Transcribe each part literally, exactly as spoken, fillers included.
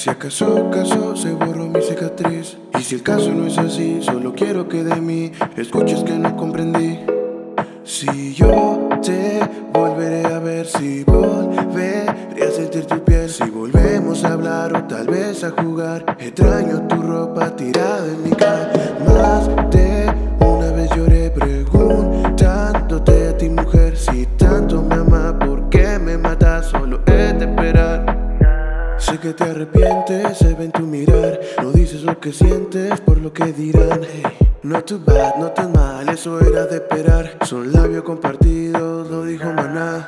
Si acaso, caso, se borró mi cicatriz. Y si el caso no es así, solo quiero que de mí escuches que no comprendí. Si yo te volveré a ver, si volveré a sentir tu piel, si volvemos a hablar o tal vez a jugar. Extraño tu ropa tirada en mi cama. Más de una vez lloré preguntándote a ti, mujer, si tanto me amas, ¿por qué me matas? Solo es de esperar. Sé que te arrepientes, se ve en tu mirar. No dices lo que sientes por lo que dirán. Hey, not too bad, no tan mal, eso era de esperar. Son labios compartidos, lo dijo Maná.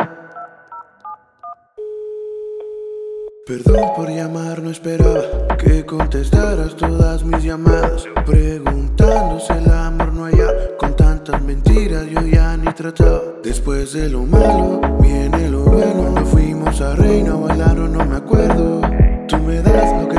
Perdón por llamar, no esperaba que contestaras todas mis llamadas, preguntando si el amor no haya. Con tantas mentiras yo ya ni trataba. Después de lo malo viene lo bueno. Cuando fuimos a Reina a bailar o no me acuerdo. Tú me das lo que